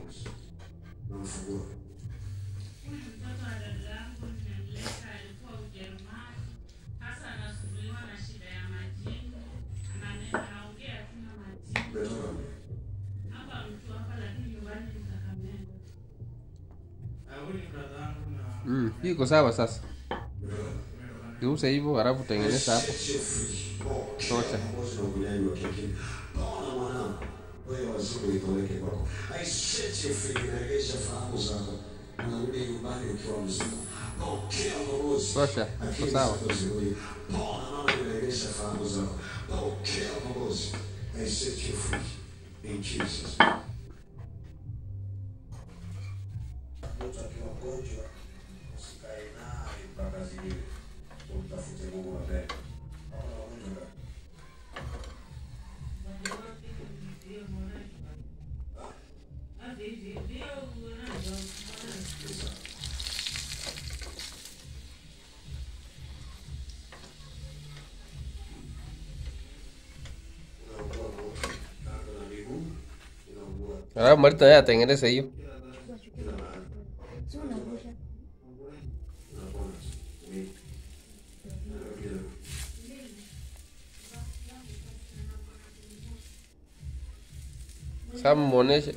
Iko sawa sasa. Geuza hivyo halafu tengeneza hapo. Tosha. Wewe wazuri itoleke kwako. I set you free, regesha fahamu zako. Unarudi nyumbani ukiwa mzima. Pokea ukombozi. Tosha. Sawa. Pona mama regesha fahamu zako. Pokea ukombozi. I set you free in Jesus. Utakiwa mgonjwa usikae naye mpaka zidiwe. Utafute Mungu wa mbele. Ahora Marta ya tengeneza hiyo. Sasa muoneshe.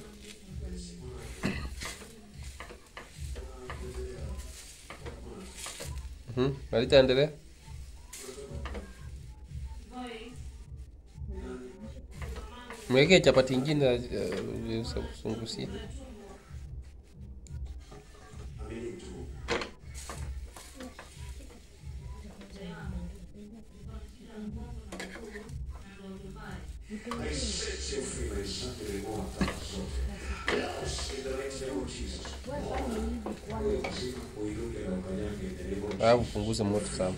Marita endelea. Mweke chapati nyingine usungusie. Upunguze moto sana.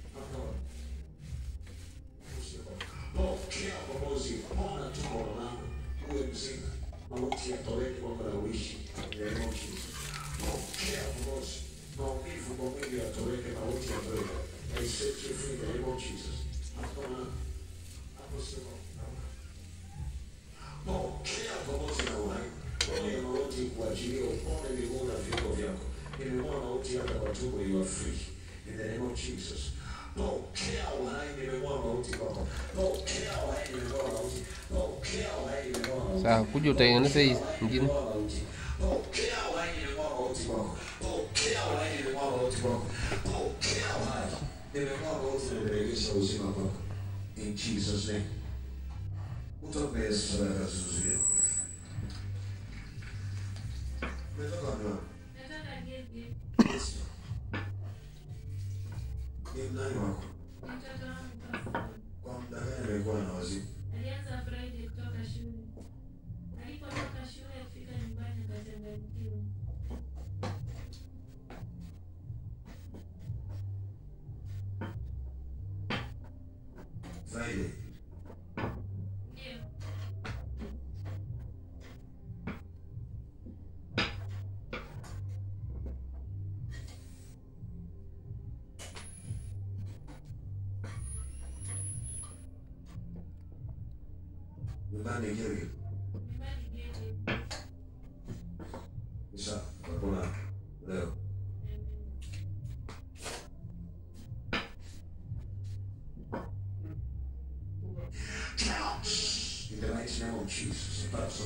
In the name of Jesus. Pokea uhai nimemwona mauti kwako. Pokea uhai nimemwona mauti. Pokea uhai nimemwona mauti. Sasa kuja utengeneza hii nyingine. Pokea uhai nimemwona mauti kwako. Pokea uhai nimemwona mauti kwako. Pokea uhai nimemwona mauti na nimerejesha uzima kwako. In Jesus name. Utope Yesu sadaka zuzuia. Umetoka wapi? Yes. Ni nani wako? Kwa muda gani amekuwa na wazimu? Alianza Friday kutoka shule. Alipotoka shule kufika nyumbani akachanganyikiwa. Friday. Ndio. Nyumbani Gilgil. Nyumbani Gilgil. Isa, hakuna leo. In the mighty name of Jesus.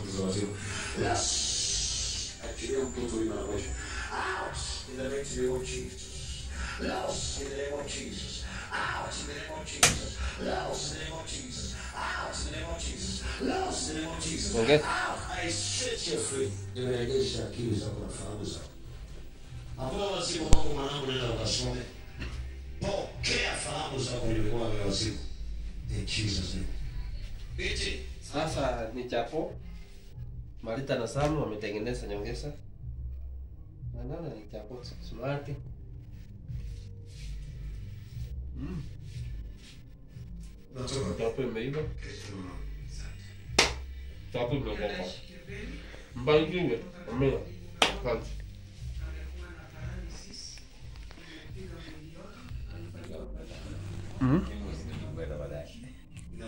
Yes. Actually, I'm going to be my wish. Out. In the mighty name of Jesus. Lost in the name of Jesus. Out in the name of Jesus. Lost in the name of Jesus. Out in the name of Jesus. Lost in the name of Jesus. Okay. Out. I set you free. Nimerejesha akili zako na fahamu zako. Hakuna wazimu wako mwanangu, nenda ukasome. Pokea fahamu zako ulikuwa wazimu. In Jesus name. Biti. Sasa ni chapo. Marita na Samu wametengeneza nyongeza. Na nana ni chapo smart. Natoka. Chapo imeiva. Chapo imeiva. Mbangiwe. Amina. Asante. Alikuwa na